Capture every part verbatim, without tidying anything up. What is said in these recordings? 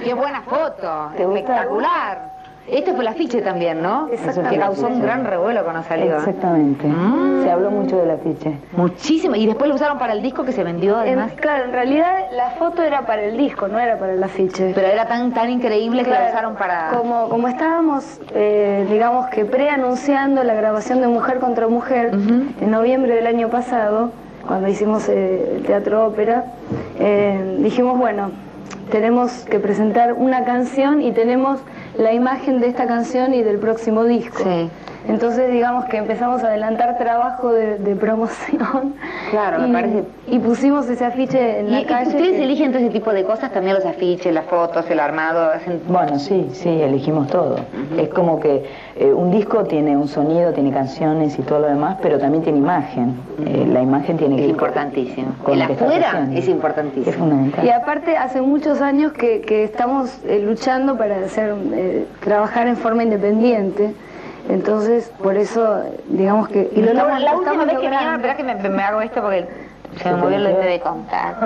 ¡Qué buena foto! Espectacular. Este fue el afiche también, ¿no? Que causó un gran revuelo cuando salió. Exactamente. Mm. Se habló mucho del afiche. Muchísimo. Y después lo usaron para el disco que se vendió, además. En, claro, en realidad la foto era para el disco, no era para el afiche. Pero era tan tan increíble, claro, que la usaron para... Como, como estábamos, eh, digamos que preanunciando la grabación de Mujer contra Mujer, uh-huh, en noviembre del año pasado, cuando hicimos eh, el Teatro Ópera, eh, dijimos, bueno, tenemos que presentar una canción y tenemos la imagen de esta canción y del próximo disco. Sí. Entonces, digamos que empezamos a adelantar trabajo de, de promoción. Claro, y, me parece. Y pusimos ese afiche en ¿Y, la calle. ¿Ustedes que... eligen todo ese tipo de cosas? También los afiches, las fotos, el armado. Hacen... Bueno, sí, sí, elegimos todo. Uh-huh. Es como que eh, un disco tiene un sonido, tiene canciones y todo lo demás, pero también tiene imagen. Uh-huh. eh, la imagen tiene que es ir importantísimo. Con el lo que afuera es importantísimo. Es fundamental. Y aparte, hace muchos años que, que estamos eh, luchando para hacer, eh, trabajar en forma independiente. Entonces, por eso, digamos que... Y lo estamos, la última vez que vinieron, espera que me, me hago esto porque se me movió el lente de contacto.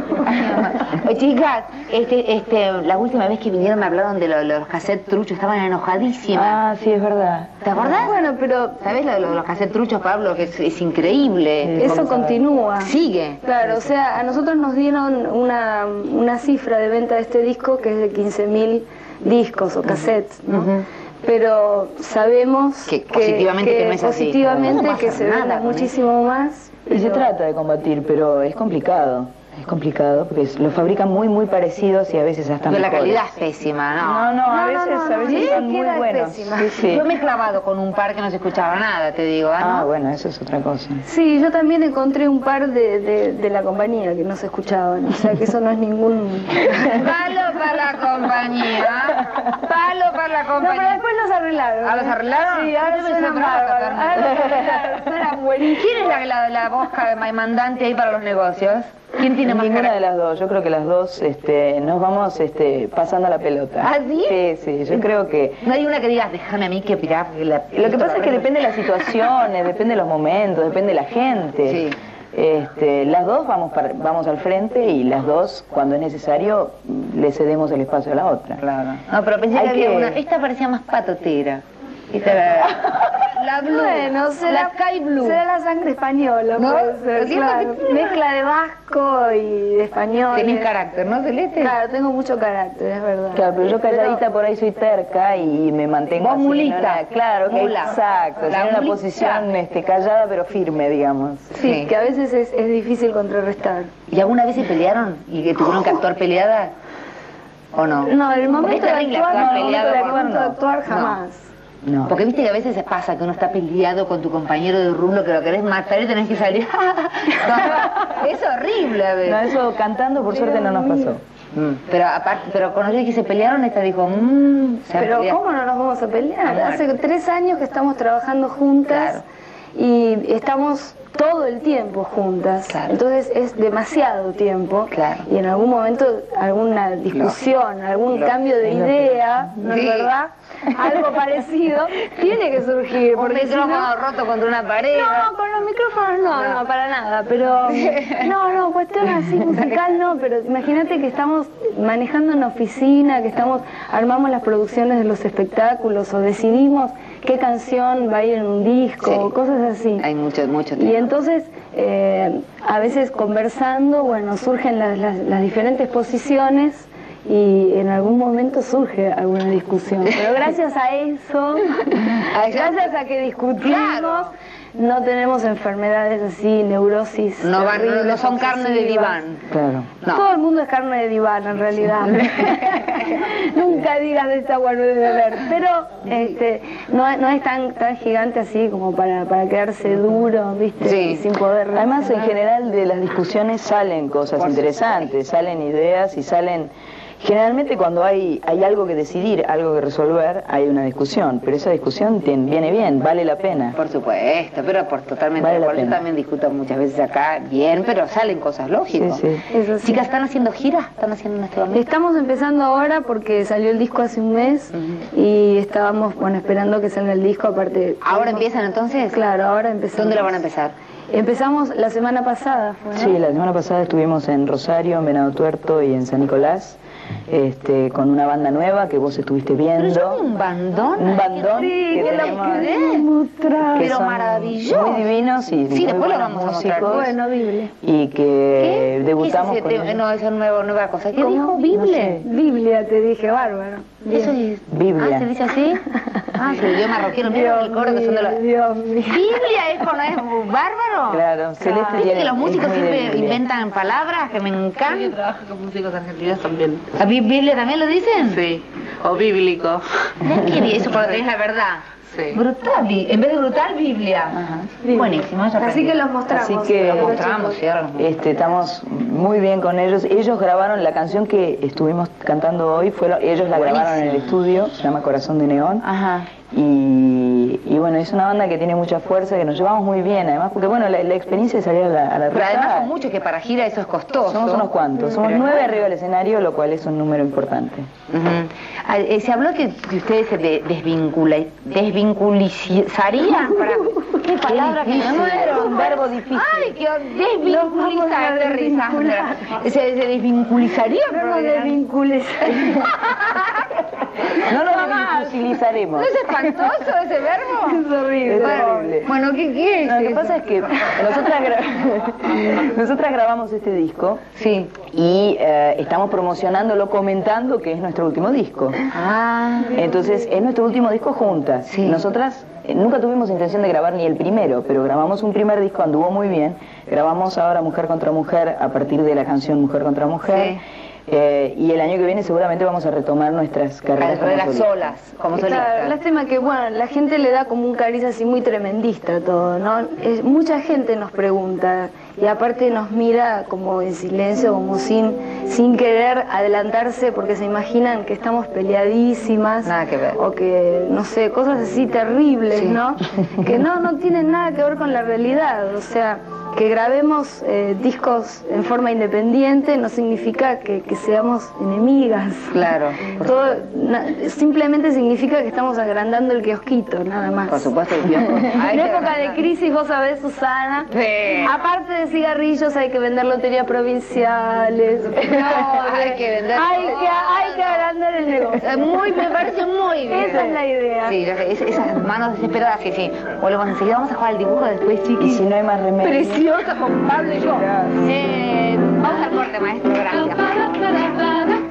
Chicas, este, este, la última vez que vinieron me hablaron de lo, los cassettes truchos, estaban enojadísimas. Ah, sí, es verdad. ¿Te acordás? Bueno, pero... ¿Sabés lo de los cassettes truchos, Pablo? Que es, es increíble. Sí, eso continúa. Sigue. Claro, o sea, a nosotros nos dieron una, una cifra de venta de este disco que es de quince mil discos o cassettes, ¿no? Uh-huh. Pero sabemos que, que positivamente que, que no es así. Positivamente no que se vende muchísimo más. Y se trata de combatir, pero es complicado. Es complicado porque lo fabrican muy, muy parecidos y a veces hasta pero mejores. la calidad es pésima, ¿no? No, no, a no, veces, no, no, a veces no, son muy buenos. Sí, sí. Yo me he clavado con un par que no se escuchaba nada, te digo. ¿eh? Ah, ¿no? bueno, eso es otra cosa. Sí, yo también encontré un par de, de, de la compañía que no se escuchaban. O sea, que eso no es ningún... Palo para la compañía. Palo para la compañía. No, pero después los arreglaron. ¿Ah, los arreglaron? Sí, ahora suenan bárbaros. Ahora los arreglaron, suenan buenísimos. ¿Quién es la, la, la voz mandante ahí para los negocios? ¿Quién tiene más Ninguna cara? de las dos, yo creo que las dos este, nos vamos este, pasando la pelota. ¿Ah, sí? Sí, sí, yo creo que... No hay una que digas, déjame a mí que pirar. La... Lo que pasa es que depende de las situaciones, depende de los momentos, depende de la gente. Sí. Este, las dos vamos, para, vamos al frente y las dos, cuando es necesario, le cedemos el espacio a la otra. Claro. No, pero pensé hay que había que... una... Esta parecía más patotera. Esta era... La blue, bueno, será, la sky blue. Será la sangre española, ¿no? Puede ser, claro. Mezcla de vasco y de español. Tenés carácter, ¿no, Celeste? Claro, tengo mucho carácter, es verdad. Claro, pero yo calladita pero... por ahí soy terca y me mantengo Vos así, mulita. ¿no? la, claro, que Mula. exacto, La en una mulita. posición este, callada pero firme, digamos. Sí, sí. Que a veces es, es difícil contrarrestar. ¿Y alguna vez se pelearon y que tuvieron que actuar peleadas? ¿O no? No, en el momento de actuar, no, el momento de actuar, no. actuar jamás. No. No. Porque viste que a veces se pasa que uno está peleado con tu compañero de rumbo que lo querés matar y tenés que salir. No, es horrible a veces. No, eso cantando por suerte no nos pasó. Mm. Pero aparte, pero cuando ellos que se pelearon, esta dijo, mmm, pero peleado. ¿Cómo no nos vamos a pelear? Claro. Hace tres años que estamos trabajando juntas. Claro. Y estamos todo el tiempo juntas, claro. Entonces es demasiado tiempo, claro. Y en algún momento alguna discusión, no. algún no. cambio de idea, ¿no es sí. verdad? Algo parecido tiene que surgir. Un micrófono no, roto contra una pared. No, con los micrófonos no, no, no, para nada, pero no, no, cuestión así musical no, pero imagínate que estamos manejando una oficina, que estamos, armamos las producciones de los espectáculos o decidimos qué canción va a ir en un disco, sí. cosas así. Hay mucho, mucho tiempo. Y entonces, eh, a veces conversando, bueno, surgen las, las, las diferentes posiciones y en algún momento surge alguna discusión. Pero gracias a eso, gracias a que discutimos, claro. No tenemos enfermedades así, neurosis. No, van, no, no son carne de diván. Claro. No. Todo el mundo es carne de diván, en realidad. Nunca digas de esa agua no de beber. Pero este, no, no es tan, tan gigante así como para, para quedarse duro, ¿viste? Sí. Sin poder. Además, en general, de las discusiones salen cosas Por interesantes, salen ideas y salen... Generalmente cuando hay, hay algo que decidir, algo que resolver, hay una discusión, pero esa discusión tiene, viene bien, vale la pena. Por supuesto, pero por totalmente vale por yo también discuto muchas veces acá, bien, pero salen cosas lógicas. Sí, sí. Eso sí. Chicas, ¿están haciendo giras? ¿Están haciendo en este momento? Estamos empezando ahora porque salió el disco hace un mes uh-huh. y estábamos, bueno, esperando que salga el disco, aparte... ¿Ahora empiezan entonces? Claro, ahora empezamos. ¿Dónde lo van a empezar? Empezamos la semana pasada, ¿fue, no? Sí, la semana pasada estuvimos en Rosario, en Venado Tuerto y en San Nicolás. este, con una banda nueva que vos estuviste viendo. Pero un bandón. Un bandón Sí, que que lo tenemos, querés. que Pero son maravilloso. muy divinos y Sí, muy después lo buenos vamos a mostrar. músicos. Bueno, Biblia. Y que debutamos ¿Qué es con ese tema? ellos. No, esa es nueva, nueva cosa. ¿Qué ¿Cómo? dijo? No ¿Biblia? sé. Biblia, te dije, bárbaro. Eso es... Biblia. Ah, ¿se dice así? Ah, sí, yo marroquino. Mira Dios el coro que son de los... mío, Dios mío. ¿Biblia es cuando es bárbaro? Claro, Celeste ¿Viste tiene- que los es músicos muy de siempre Biblia. inventan palabras que me Yo encantan? trabajo con músicos argentinos también. ¿A Bi- Biblia también lo dicen? Sí, o bíblico. ¿Qué dice eso cuando tenés la verdad? Sí. Brutal, bi- en vez de brutal, Biblia. Buenísimo, ya Así aprendí. que los mostramos. Así que Lo mostramos, sí, ahora los mostramos. este, estamos muy bien con ellos. Ellos grabaron la canción que estuvimos cantando hoy, fue, ellos la grabaron en el estudio, se llama Corazón de Neón. Ajá. Y, y bueno, es una banda que tiene mucha fuerza, que nos llevamos muy bien, además, porque bueno, la, la experiencia de salir a la, a la Pero además ruta, son muchos que para gira eso es costoso. somos unos cuantos, somos Pero es nueve bueno. arriba del escenario, lo cual es un número importante. Ujú. Ah, eh, se habló que, que ustedes se de- desvincula, desvinculizarían. Para, ¿Qué palabra que no era un verbo difícil? Ay, que desvinculizar, de risa. Se, se desvinculizarían. No nos pero- desvincules. No nos desvinculizaremos. ¿No es espantoso ese verbo? Es horrible. Es horrible. Bueno, ¿qué, qué es No, lo que eso? pasa es que nosotras, gra- nosotras grabamos este disco Sí. y eh, estamos promocionándolo comentando que es nuestro último disco. Ah. Entonces, es nuestro último disco juntas. Sí. Nosotras eh, nunca tuvimos intención de grabar ni el primero, pero grabamos un primer disco, anduvo muy bien. Grabamos ahora Mujer contra Mujer a partir de la canción Mujer contra Mujer. Sí. Eh, y el año que viene seguramente vamos a retomar nuestras carreras como Carreras solistas. solas, como Claro, solistas. lástima que, bueno, la gente le da como un cariz así muy tremendista a todo, ¿no? Es, mucha gente nos pregunta y aparte nos mira como en silencio, como sin, sin querer adelantarse porque se imaginan que estamos peleadísimas. Nada que ver. O que, no sé, cosas así terribles, Sí. ¿no? Que no, no tienen nada que ver con la realidad, o sea... Que grabemos eh, discos en forma independiente no significa que, que seamos enemigas. Claro. Por, Todo, na- simplemente significa que estamos agrandando el kiosquito, nada más. por supuesto, el kiosco. En Hay que época de agrandar. crisis, vos sabés, Susana, Sí. aparte de cigarrillos hay que vender loterías provinciales. No, Hay que vender Hay todo. que, hay que agrandar el negocio. Eh, Muy, me parece muy bien. Esa es la idea. Sí, ya sé, es- esas manos desesperadas, sí, sí. Volvemos enseguida, vamos a jugar al dibujo después, Y chiquis. si no hay más remedio. Preciosa con Pablo y yo. Eh, vamos al corte, maestro, gracias.